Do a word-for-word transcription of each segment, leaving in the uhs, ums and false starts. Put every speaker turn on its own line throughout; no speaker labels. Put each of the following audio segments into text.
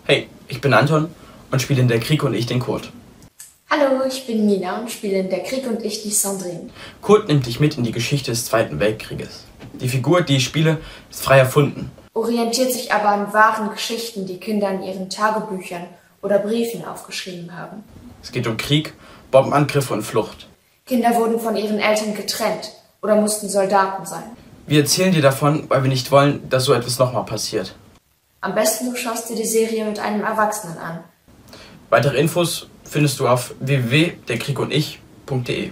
Hey, ich bin Anton und spiele in Der Krieg und ich den Kurt.
Hallo, ich bin Mina und spiele in Der Krieg und ich die Sandrine.
Kurt nimmt dich mit in die Geschichte des Zweiten Weltkrieges. Die Figur, die ich spiele, ist frei erfunden.
Orientiert sich aber an wahren Geschichten, die Kinder in ihren Tagebüchern oder Briefen aufgeschrieben haben.
Es geht um Krieg, Bombenangriffe und Flucht.
Kinder wurden von ihren Eltern getrennt oder mussten Soldaten sein.
Wir erzählen dir davon, weil wir nicht wollen, dass so etwas nochmal passiert.
Am besten du schaust dir die Serie mit einem Erwachsenen an.
Weitere Infos findest du auf w w w punkt der krieg und ich punkt de.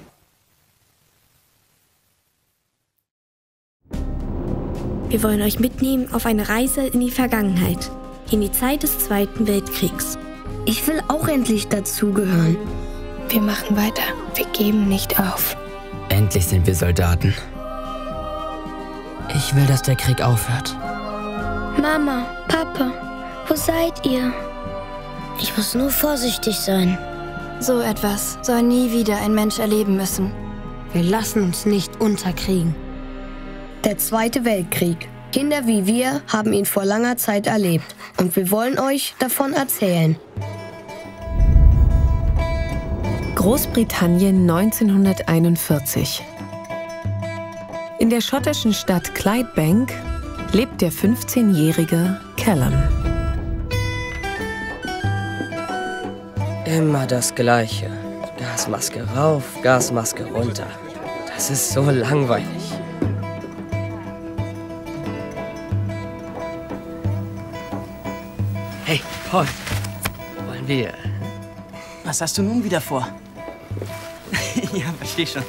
Wir wollen euch mitnehmen auf eine Reise in die Vergangenheit, in die Zeit des Zweiten Weltkriegs.
Ich will auch endlich dazugehören.
Wir machen weiter. Wir geben nicht auf.
Endlich sind wir Soldaten. Ich will, dass der Krieg aufhört.
Mama, Papa, wo seid ihr? Ich muss nur vorsichtig sein.
So etwas soll nie wieder ein Mensch erleben müssen.
Wir lassen uns nicht unterkriegen.
Der Zweite Weltkrieg. Kinder wie wir haben ihn vor langer Zeit erlebt. Und wir wollen euch davon erzählen.
Großbritannien neunzehnhunderteinundvierzig. In der schottischen Stadt Clydebank lebt der fünfzehnjährige Callum.
Immer das Gleiche. Gasmaske rauf, Gasmaske runter. Das ist so langweilig. Hey, Paul. Wollen wir...
Was hast du nun wieder vor? Ja, versteh schon.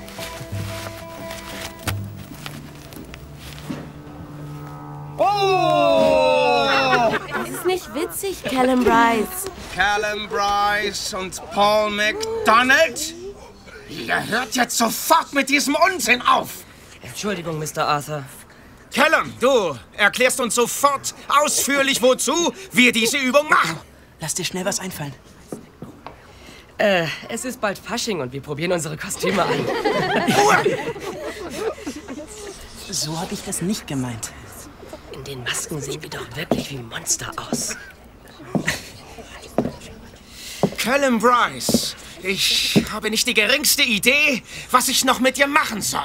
Oh! Das ist nicht witzig, Callum Bryce.
Callum Bryce und Paul McDonald? Ihr hört jetzt sofort mit diesem Unsinn auf!
Entschuldigung, Mister Arthur.
Callum, du erklärst uns sofort ausführlich, wozu wir diese Übung machen.
Lass dir schnell was einfallen.
Äh, es ist bald Fasching und wir probieren unsere Kostüme an.
Ruhe!
So habe ich das nicht gemeint.
In den Masken sehen wir doch wirklich wie Monster aus.
Callum Bryce, ich habe nicht die geringste Idee, was ich noch mit dir machen soll.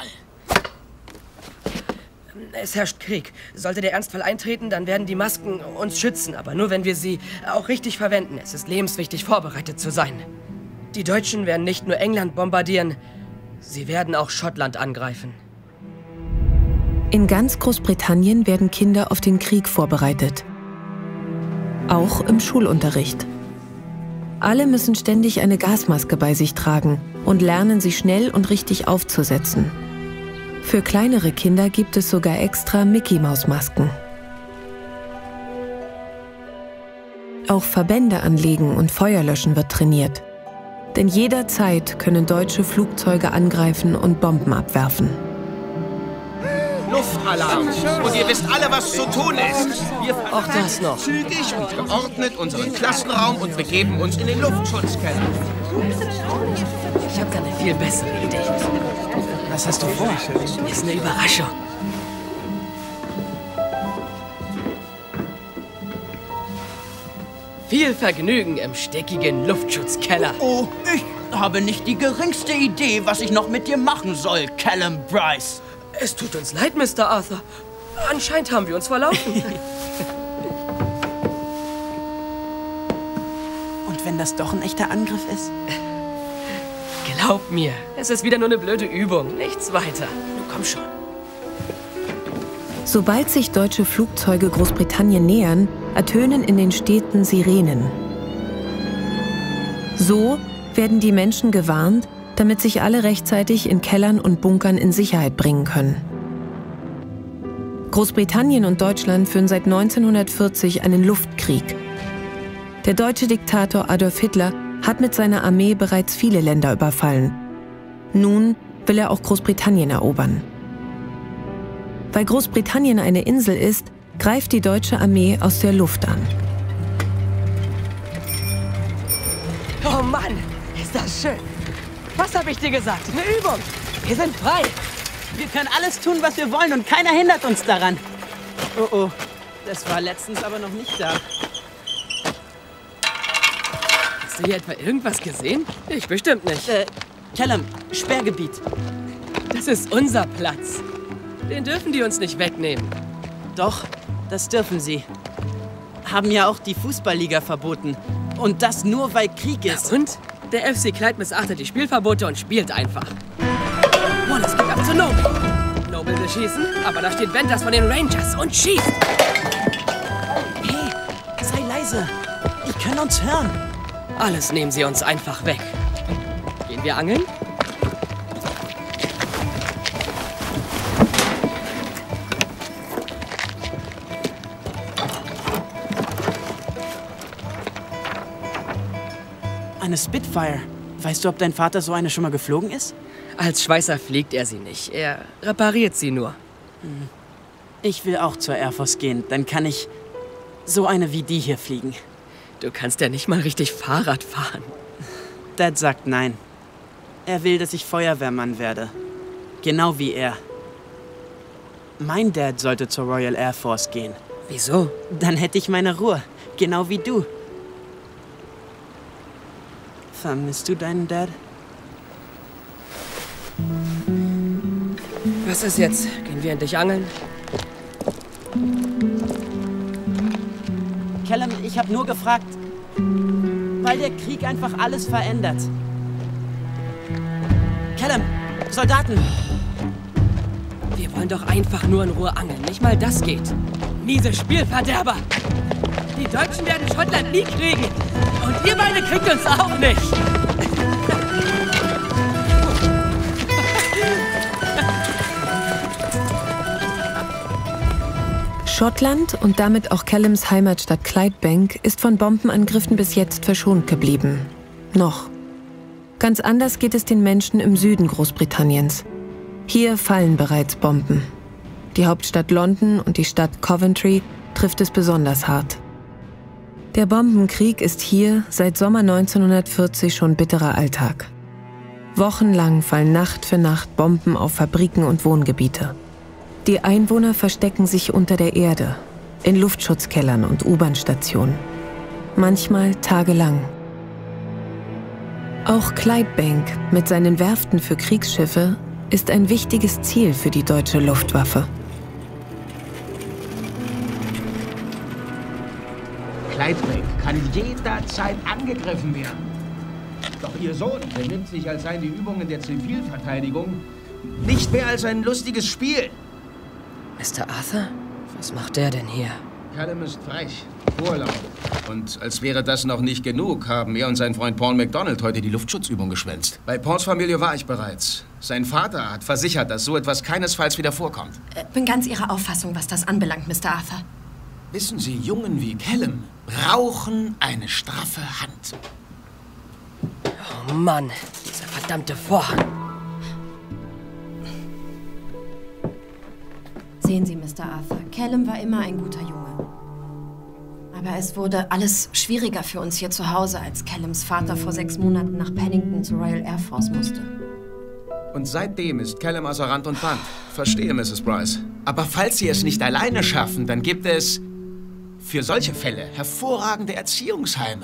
Es herrscht Krieg. Sollte der Ernstfall eintreten, dann werden die Masken uns schützen. Aber nur, wenn wir sie auch richtig verwenden. Es ist lebenswichtig, vorbereitet zu sein. Die Deutschen werden nicht nur England bombardieren, sie werden auch Schottland angreifen.
In ganz Großbritannien werden Kinder auf den Krieg vorbereitet. Auch im Schulunterricht. Alle müssen ständig eine Gasmaske bei sich tragen und lernen, sie schnell und richtig aufzusetzen. Für kleinere Kinder gibt es sogar extra Mickey-Maus-Masken. Auch Verbände anlegen und Feuerlöschen wird trainiert. Denn jederzeit können deutsche Flugzeuge angreifen und Bomben abwerfen.
Luftalarm! Und ihr wisst alle, was zu tun ist. Wir
Auch das noch.
zügig und geordnet unseren Klassenraum und begeben uns in den Luftschutzkeller.
Ich habe da eine viel bessere Idee.
Was hast du vor?
Ist eine Überraschung. Viel Vergnügen im stickigen Luftschutzkeller.
Oh, ich habe nicht die geringste Idee, was ich noch mit dir machen soll, Callum Bryce.
Es tut uns leid, Mister Arthur. Anscheinend haben wir uns verlaufen.
Und wenn das doch ein echter Angriff ist?
Glaub mir, es ist wieder nur eine blöde Übung, nichts weiter. Nun komm schon.
Sobald sich deutsche Flugzeuge Großbritannien nähern, ertönen in den Städten Sirenen. So werden die Menschen gewarnt, damit sich alle rechtzeitig in Kellern und Bunkern in Sicherheit bringen können. Großbritannien und Deutschland führen seit neunzehnhundertvierzig einen Luftkrieg. Der deutsche Diktator Adolf Hitler hat mit seiner Armee bereits viele Länder überfallen. Nun will er auch Großbritannien erobern. Weil Großbritannien eine Insel ist, greift die deutsche Armee aus der Luft an.
Oh Mann, ist das schön. Was habe ich dir gesagt? Eine Übung. Wir sind frei.
Wir können alles tun, was wir wollen und keiner hindert uns daran. Oh oh, das war letztens aber noch nicht da.
Hast du hier etwa irgendwas gesehen? Ich bestimmt nicht.
Äh, Callum, Sperrgebiet.
Das ist unser Platz. Den dürfen die uns nicht wegnehmen.
Doch, das dürfen sie. Haben ja auch die Fußballliga verboten. Und das nur, weil Krieg ist.
Ja, und? Der F C Clyde missachtet die Spielverbote und spielt einfach. Wallace geht ab zu Noble. Noble will schießen, aber da steht Ventas von den Rangers und schießt.
Hey, sei leise. Die können uns hören.
Alles nehmen sie uns einfach weg. Gehen wir angeln?
Eine Spitfire. Weißt du, ob dein Vater so eine schon mal geflogen ist?
Als Schweißer fliegt er sie nicht. Er repariert sie nur.
Hm. Ich will auch zur Air Force gehen. Dann kann ich so eine wie die hier fliegen.
Du kannst ja nicht mal richtig Fahrrad fahren.
Dad sagt nein. Er will, dass ich Feuerwehrmann werde. Genau wie er. Mein Dad sollte zur Royal Air Force gehen.
Wieso?
Dann hätte ich meine Ruhe. Genau wie du. Vermisst du deinen Dad?
Was ist jetzt? Gehen wir endlich angeln?
Callum, ich habe nur gefragt, weil der Krieg einfach alles verändert. Callum, Soldaten!
Wir wollen doch einfach nur in Ruhe angeln. Nicht mal das geht. Miese Spielverderber! Die Deutschen werden Schottland nie kriegen. Und ihr beide kriegt uns auch nicht.
Schottland und damit auch Callums Heimatstadt Clydebank ist von Bombenangriffen bis jetzt verschont geblieben. Noch. Ganz anders geht es den Menschen im Süden Großbritanniens. Hier fallen bereits Bomben. Die Hauptstadt London und die Stadt Coventry trifft es besonders hart. Der Bombenkrieg ist hier seit Sommer neunzehnhundertvierzig schon bitterer Alltag. Wochenlang fallen Nacht für Nacht Bomben auf Fabriken und Wohngebiete. Die Einwohner verstecken sich unter der Erde, in Luftschutzkellern und U-Bahn-Stationen. Manchmal tagelang. Auch Clydebank mit seinen Werften für Kriegsschiffe ist ein wichtiges Ziel für die deutsche Luftwaffe.
Clydebank kann jederzeit angegriffen werden. Doch Ihr Sohn benimmt sich, als seien die Übungen der Zivilverteidigung nicht mehr als ein lustiges Spiel.
Mister Arthur? Was macht der denn hier?
Callum ist frech, Urlaub. Und als wäre das noch nicht genug, haben er und sein Freund Paul MacDonald heute die Luftschutzübung geschwänzt. Bei Pauls Familie war ich bereits. Sein Vater hat versichert, dass so etwas keinesfalls wieder vorkommt.
Ich bin ganz Ihrer Auffassung, was das anbelangt, Mister Arthur.
Wissen Sie, Jungen wie Callum brauchen eine straffe Hand.
Oh Mann, dieser verdammte Vorhang.
Sehen Sie, Mister Arthur, Callum war immer ein guter Junge. Aber es wurde alles schwieriger für uns hier zu Hause, als Callums Vater vor sechs Monaten nach Pennington zur Royal Air Force musste.
Und seitdem ist Callum außer Rand und Band. Verstehe, Misses Bryce. Aber falls Sie es nicht alleine schaffen, dann gibt es für solche Fälle hervorragende Erziehungsheime.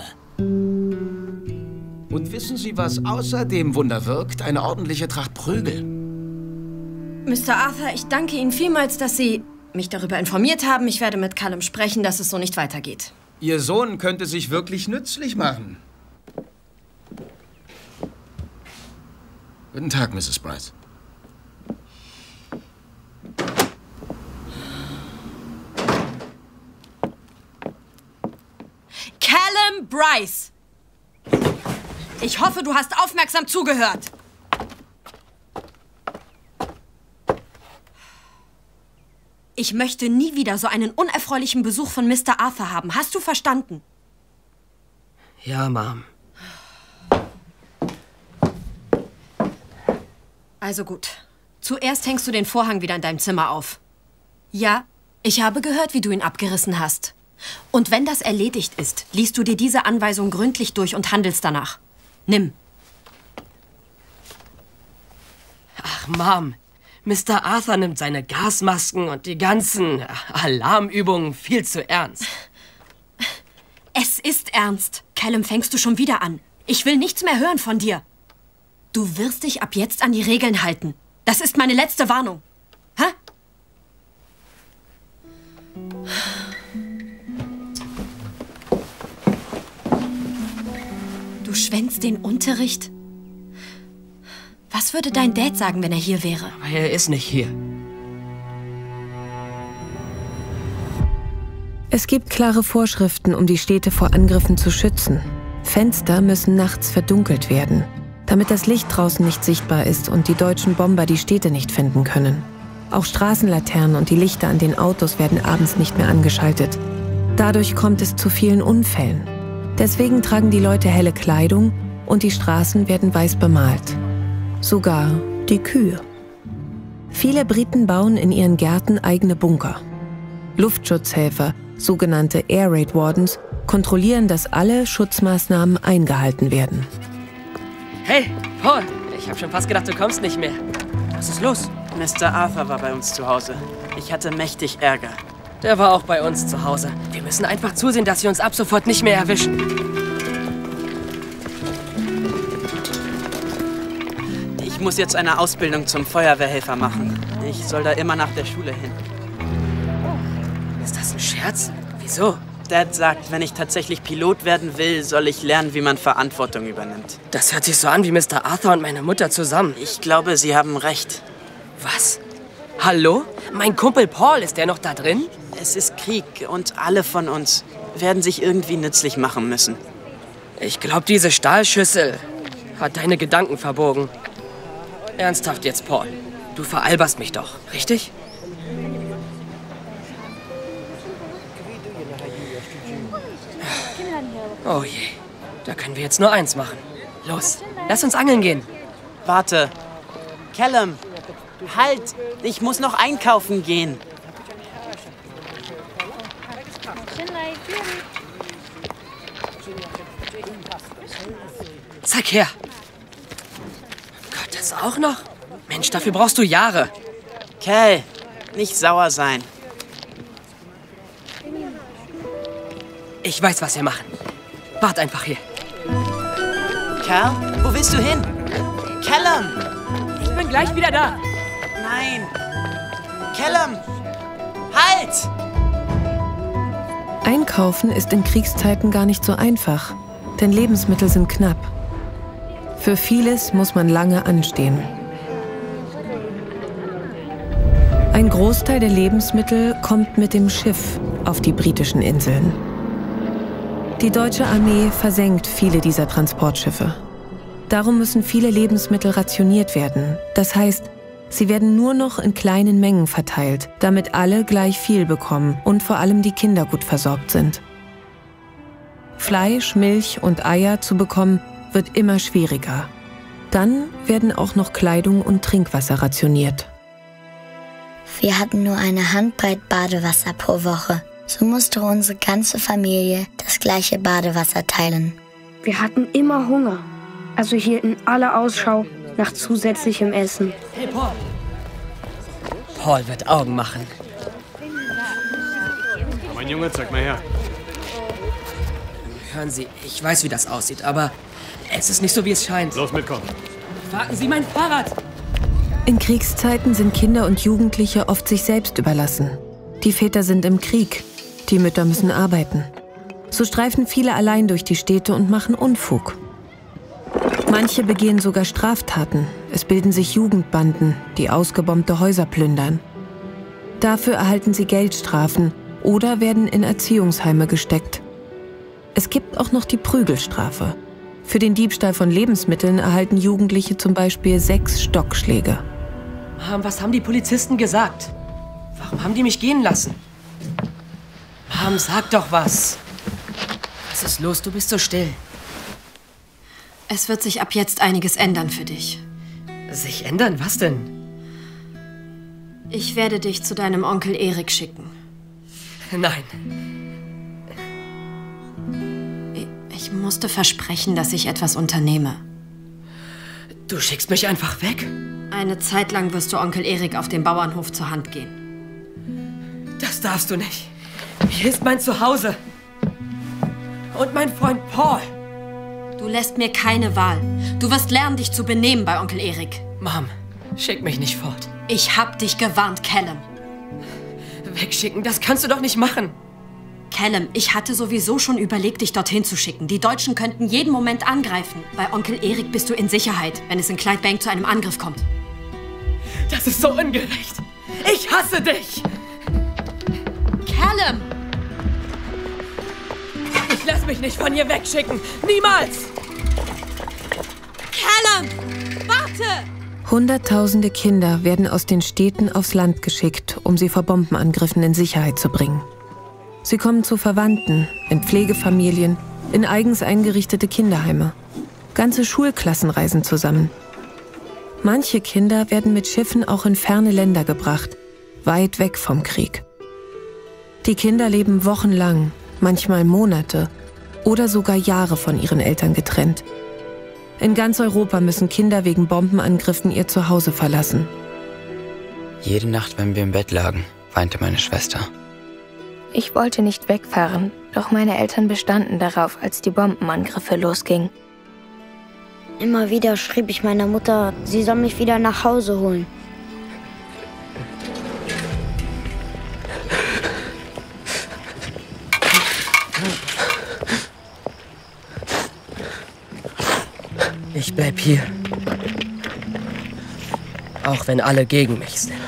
Und wissen Sie, was außerdem Wunder wirkt? Eine ordentliche Tracht Prügel.
Mister Arthur, ich danke Ihnen vielmals, dass Sie mich darüber informiert haben. Ich werde mit Callum sprechen, dass es so nicht weitergeht.
Ihr Sohn könnte sich wirklich nützlich machen. Guten Tag, Misses Bryce.
Callum Bryce! Ich hoffe, du hast aufmerksam zugehört. Ich möchte nie wieder so einen unerfreulichen Besuch von Mister Arthur haben. Hast du verstanden?
Ja, Mom.
Also gut. Zuerst hängst du den Vorhang wieder in deinem Zimmer auf. Ja, ich habe gehört, wie du ihn abgerissen hast. Und wenn das erledigt ist, liest du dir diese Anweisung gründlich durch und handelst danach. Nimm.
Ach, Mom. Mister Arthur nimmt seine Gasmasken und die ganzen Alarmübungen viel zu ernst.
Es ist ernst. Callum, fängst du schon wieder an? Ich will nichts mehr hören von dir. Du wirst dich ab jetzt an die Regeln halten. Das ist meine letzte Warnung. Hä? Du schwänzt den Unterricht? Was würde dein Dad sagen, wenn er hier wäre?
Aber er ist nicht hier.
Es gibt klare Vorschriften, um die Städte vor Angriffen zu schützen. Fenster müssen nachts verdunkelt werden, damit das Licht draußen nicht sichtbar ist und die deutschen Bomber die Städte nicht finden können. Auch Straßenlaternen und die Lichter an den Autos werden abends nicht mehr angeschaltet. Dadurch kommt es zu vielen Unfällen. Deswegen tragen die Leute helle Kleidung und die Straßen werden weiß bemalt. Sogar die Kühe. Viele Briten bauen in ihren Gärten eigene Bunker. Luftschutzhelfer, sogenannte Air Raid Wardens, kontrollieren, dass alle Schutzmaßnahmen eingehalten werden.
Hey, Paul, ich habe schon fast gedacht, du kommst nicht mehr. Was ist los?
Mister Arthur war bei uns zu Hause. Ich hatte mächtig Ärger.
Der war auch bei uns zu Hause. Wir müssen einfach zusehen, dass sie uns ab sofort nicht mehr erwischen.
Ich muss jetzt eine Ausbildung zum Feuerwehrhelfer machen. Ich soll da immer nach der Schule hin.
Ist das ein Scherz? Wieso?
Dad sagt, wenn ich tatsächlich Pilot werden will, soll ich lernen, wie man Verantwortung übernimmt.
Das hört sich so an wie Mister Arthur und meine Mutter zusammen.
Ich glaube, Sie haben recht.
Was? Hallo? Mein Kumpel Paul, ist der noch da drin?
Es ist Krieg und alle von uns werden sich irgendwie nützlich machen müssen.
Ich glaube, diese Stahlschüssel hat deine Gedanken verbogen. Ernsthaft jetzt, Paul. Du veralberst mich doch, richtig? Oh je, da können wir jetzt nur eins machen. Los, lass uns angeln gehen.
Warte. Callum, halt! Ich muss noch einkaufen gehen.
Zeig her. Gott, das auch noch? Mensch, dafür brauchst du Jahre.
Cal, nicht sauer sein.
Ich weiß, was wir machen. Wart einfach hier.
Cal, wo willst du hin? Callum!
Ich bin gleich wieder da.
Nein! Callum! Halt!
Einkaufen ist in Kriegszeiten gar nicht so einfach, denn Lebensmittel sind knapp. Für vieles muss man lange anstehen. Ein Großteil der Lebensmittel kommt mit dem Schiff auf die britischen Inseln. Die deutsche Armee versenkt viele dieser Transportschiffe. Darum müssen viele Lebensmittel rationiert werden. Das heißt, sie werden nur noch in kleinen Mengen verteilt, damit alle gleich viel bekommen und vor allem die Kinder gut versorgt sind. Fleisch, Milch und Eier zu bekommen, wird immer schwieriger. Dann werden auch noch Kleidung und Trinkwasser rationiert.
Wir hatten nur eine Handbreit Badewasser pro Woche. So musste unsere ganze Familie das gleiche Badewasser teilen.
Wir hatten immer Hunger, also hielten alle Ausschau nach zusätzlichem Essen.
Hey, Paul. Paul wird Augen machen.
Mein Junge, zeig mal her.
Hören Sie, ich weiß, wie das aussieht, aber es ist nicht so, wie es scheint.
Los, mitkommen.
Warten Sie, mein Fahrrad!
In Kriegszeiten sind Kinder und Jugendliche oft sich selbst überlassen. Die Väter sind im Krieg, die Mütter müssen arbeiten. So streifen viele allein durch die Städte und machen Unfug. Manche begehen sogar Straftaten. Es bilden sich Jugendbanden, die ausgebombte Häuser plündern. Dafür erhalten sie Geldstrafen oder werden in Erziehungsheime gesteckt. Es gibt auch noch die Prügelstrafe. Für den Diebstahl von Lebensmitteln erhalten Jugendliche zum Beispiel sechs Stockschläge.
Mom, was haben die Polizisten gesagt? Warum haben die mich gehen lassen? Mom, sag doch was. Was ist los? Du bist so still.
Es wird sich ab jetzt einiges ändern für dich.
Sich ändern? Was denn?
Ich werde dich zu deinem Onkel Erik schicken.
Nein.
Ich musste versprechen, dass ich etwas unternehme.
Du schickst mich einfach weg?
Eine Zeit lang wirst du Onkel Erik auf dem Bauernhof zur Hand gehen.
Das darfst du nicht. Hier ist mein Zuhause. Und mein Freund Paul.
Du lässt mir keine Wahl. Du wirst lernen, dich zu benehmen bei Onkel Erik.
Mom, schick mich nicht fort.
Ich hab dich gewarnt, Callum.
Wegschicken, das kannst du doch nicht machen.
Callum, ich hatte sowieso schon überlegt, dich dorthin zu schicken. Die Deutschen könnten jeden Moment angreifen. Bei Onkel Erik bist du in Sicherheit, wenn es in Clydebank zu einem Angriff kommt.
Das ist so ungerecht. Ich hasse dich!
Callum!
Ich lass mich nicht von hier wegschicken. Niemals!
Callum! Warte!
Hunderttausende Kinder werden aus den Städten aufs Land geschickt, um sie vor Bombenangriffen in Sicherheit zu bringen. Sie kommen zu Verwandten, in Pflegefamilien, in eigens eingerichtete Kinderheime. Ganze Schulklassen reisen zusammen. Manche Kinder werden mit Schiffen auch in ferne Länder gebracht, weit weg vom Krieg. Die Kinder leben wochenlang, manchmal Monate oder sogar Jahre von ihren Eltern getrennt. In ganz Europa müssen Kinder wegen Bombenangriffen ihr Zuhause verlassen.
Jede Nacht, wenn wir im Bett lagen, weinte meine Schwester.
Ich wollte nicht wegfahren, doch meine Eltern bestanden darauf, als die Bombenangriffe losgingen.
Immer wieder schrieb ich meiner Mutter, sie soll mich wieder nach Hause holen.
Ich bleib hier. Auch wenn alle gegen mich sind.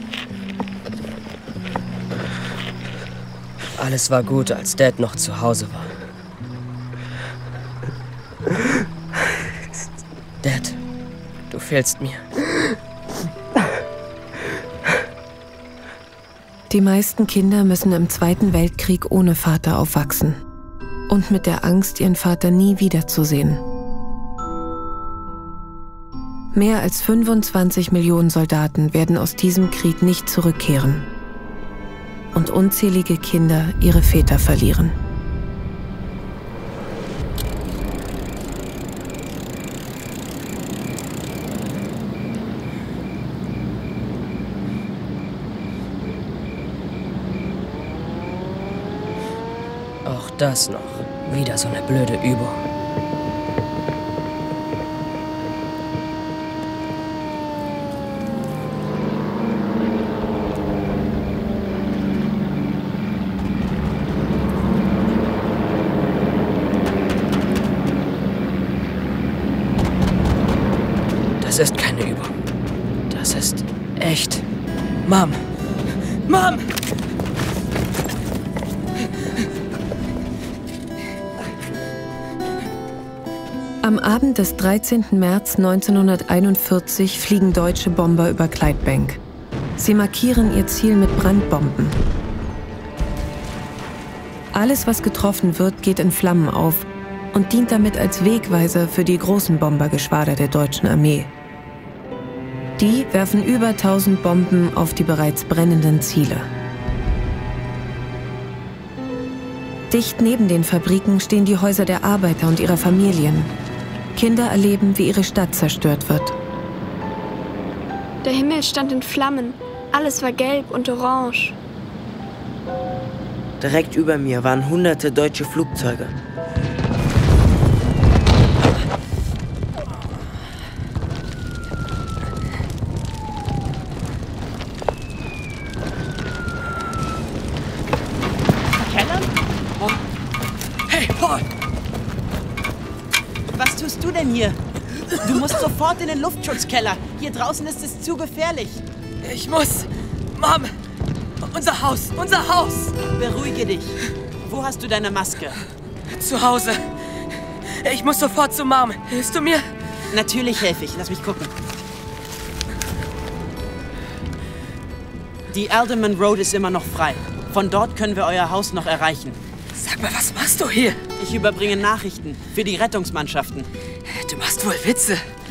Alles war gut, als Dad noch zu Hause war. Dad, du fehlst mir.
Die meisten Kinder müssen im Zweiten Weltkrieg ohne Vater aufwachsen und mit der Angst, ihren Vater nie wiederzusehen. Mehr als fünfundzwanzig Millionen Soldaten werden aus diesem Krieg nicht zurückkehren. Und unzählige Kinder ihre Väter verlieren.
Auch das noch. Wieder so eine blöde Übung. Das ist keine Übung. Das ist echt. Mom! Mom!
Am Abend des dreizehnten März neunzehnhunderteinundvierzig fliegen deutsche Bomber über Clydebank. Sie markieren ihr Ziel mit Brandbomben. Alles, was getroffen wird, geht in Flammen auf und dient damit als Wegweiser für die großen Bombergeschwader der deutschen Armee. Die werfen über tausend Bomben auf die bereits brennenden Ziele. Dicht neben den Fabriken stehen die Häuser der Arbeiter und ihrer Familien. Kinder erleben, wie ihre Stadt zerstört wird.
Der Himmel stand in Flammen. Alles war gelb und orange.
Direkt über mir waren hunderte deutsche Flugzeuge.
Hey, Paul!
Was tust du denn hier? Du musst sofort in den Luftschutzkeller. Hier draußen ist es zu gefährlich.
Ich muss... Mom! Unser Haus! Unser Haus!
Beruhige dich. Wo hast du deine Maske?
Zu Hause. Ich muss sofort zu Mom. Hilfst du mir?
Natürlich helfe ich. Lass mich gucken. Die Alderman Road ist immer noch frei. Von dort können wir euer Haus noch erreichen.
Sag mal, was machst du hier?
Ich überbringe Nachrichten für die Rettungsmannschaften.
Du machst wohl Witze.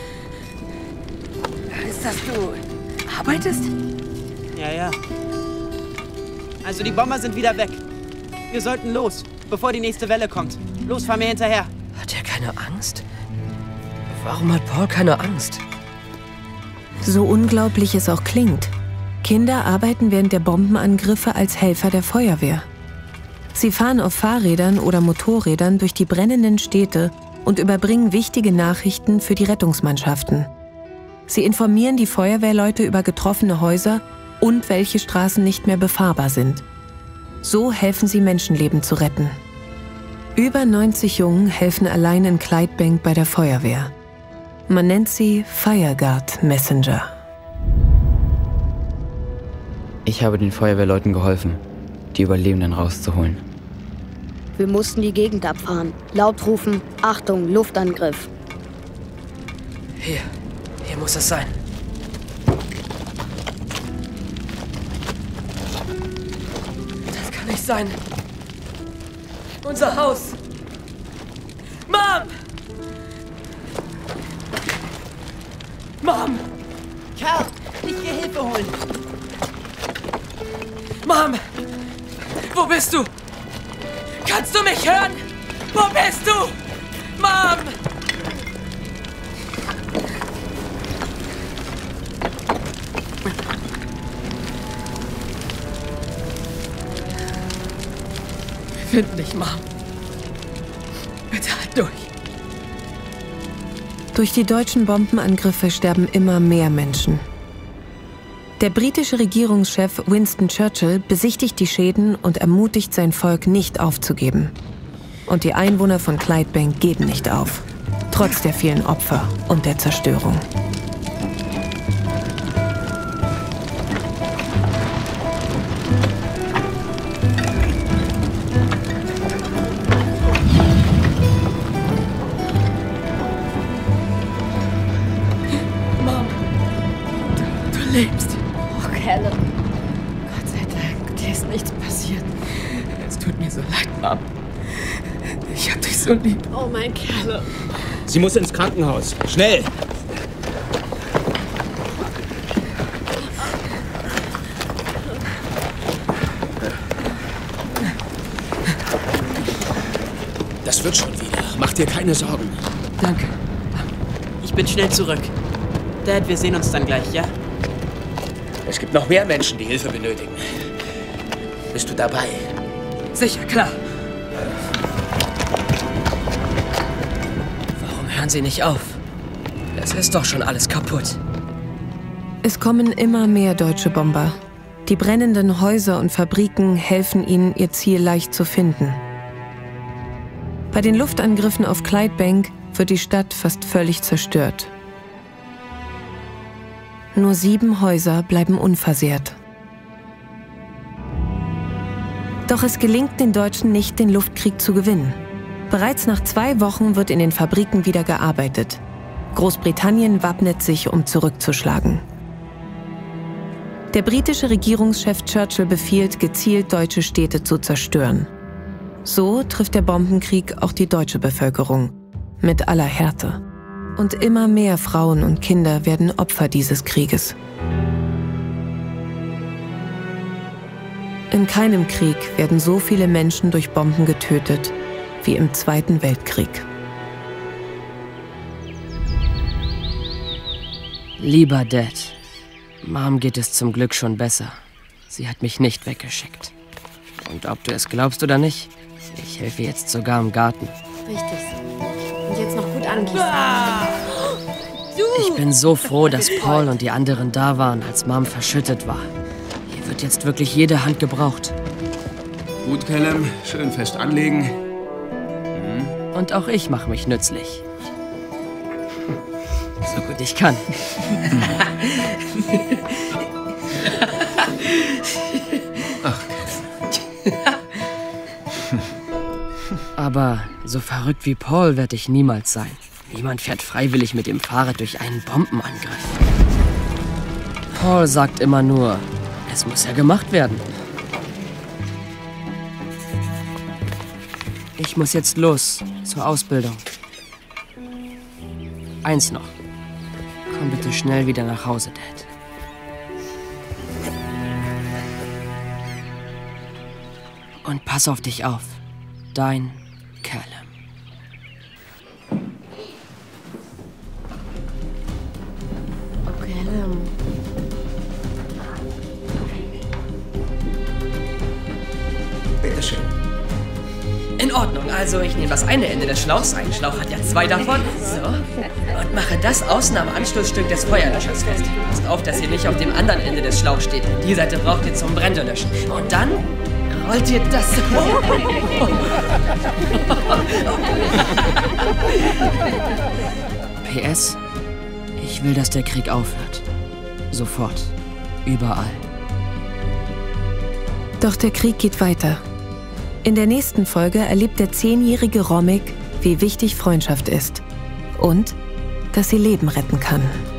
Ist das du arbeitest?
Ja, ja. Also die Bomber sind wieder weg. Wir sollten los, bevor die nächste Welle kommt. Los, fahr mir hinterher.
Hat er keine Angst? Warum hat Paul keine Angst?
So unglaublich es auch klingt. Kinder arbeiten während der Bombenangriffe als Helfer der Feuerwehr. Sie fahren auf Fahrrädern oder Motorrädern durch die brennenden Städte und überbringen wichtige Nachrichten für die Rettungsmannschaften. Sie informieren die Feuerwehrleute über getroffene Häuser und welche Straßen nicht mehr befahrbar sind. So helfen sie, Menschenleben zu retten. Über neunzig Jungen helfen allein in Clydebank bei der Feuerwehr. Man nennt sie Fireguard Messenger.
Ich habe den Feuerwehrleuten geholfen, die Überlebenden rauszuholen.
Wir mussten die Gegend abfahren. Laut rufen, Achtung, Luftangriff.
Hier, hier muss es sein. Das kann nicht sein. Unser Haus. Mom! Mom!
Kerl, ich gehe Hilfe holen.
Mom! Wo bist du? Kannst du mich hören? Wo bist du? Mom! Wir finden dich, Mom. Bitte halt durch.
Durch die deutschen Bombenangriffe sterben immer mehr Menschen. Der britische Regierungschef Winston Churchill besichtigt die Schäden und ermutigt sein Volk, nicht aufzugeben. Und die Einwohner von Clydebank geben nicht auf, trotz der vielen Opfer und der Zerstörung.
Mom, du, du lebst.
Callum. Gott sei Dank, dir ist nichts passiert.
Es tut mir so leid, Mom. Ich hab dich so lieb.
Oh, mein Callum.
Sie muss ins Krankenhaus. Schnell! Das wird schon wieder. Mach dir keine Sorgen.
Danke.
Ich bin schnell zurück. Dad, wir sehen uns dann gleich, ja?
Es gibt noch mehr Menschen, die Hilfe benötigen. Bist du dabei?
Sicher, klar. Warum hören Sie nicht auf? Es ist doch schon alles kaputt.
Es kommen immer mehr deutsche Bomber. Die brennenden Häuser und Fabriken helfen ihnen, ihr Ziel leicht zu finden. Bei den Luftangriffen auf Clydebank wird die Stadt fast völlig zerstört. Nur sieben Häuser bleiben unversehrt. Doch es gelingt den Deutschen nicht, den Luftkrieg zu gewinnen. Bereits nach zwei Wochen wird in den Fabriken wieder gearbeitet. Großbritannien wappnet sich, um zurückzuschlagen. Der britische Regierungschef Churchill befiehlt, gezielt deutsche Städte zu zerstören. So trifft der Bombenkrieg auch die deutsche Bevölkerung mit aller Härte. Und immer mehr Frauen und Kinder werden Opfer dieses Krieges. In keinem Krieg werden so viele Menschen durch Bomben getötet wie im Zweiten Weltkrieg.
Lieber Dad, Mom geht es zum Glück schon besser. Sie hat mich nicht weggeschickt. Und ob du es glaubst oder nicht, ich helfe jetzt sogar im Garten.
Richtig so. Und jetzt noch gut angießen.
Ah! Ich bin so froh, dass Paul und die anderen da waren, als Mom verschüttet war. Hier wird jetzt wirklich jede Hand gebraucht.
Gut, Callum. Schön fest anlegen.
Hm. Und auch ich mache mich nützlich. So gut ich kann.
Ach,
Aber so verrückt wie Paul werde ich niemals sein. Niemand fährt freiwillig mit dem Fahrrad durch einen Bombenangriff. Paul sagt immer nur, es muss ja gemacht werden. Ich muss jetzt los zur Ausbildung. Eins noch. Komm bitte schnell wieder nach Hause, Dad. Und pass auf dich auf. Dein Callum.
Callum.
Bitteschön.
In Ordnung, also. Also ich nehme das eine Ende des Schlauchs, ein Schlauch hat ja zwei davon, so, und mache das außen am Anschlussstück des Feuerlöschers fest. Passt auf, dass ihr nicht auf dem anderen Ende des Schlauchs steht, denn die Seite braucht ihr zum Brände löschen. Und dann rollt ihr das...
P S. Ich will, dass der Krieg aufhört. Sofort. Überall.
Doch der Krieg geht weiter. In der nächsten Folge erlebt der zehnjährige Romic, wie wichtig Freundschaft ist. Und, dass sie Leben retten kann.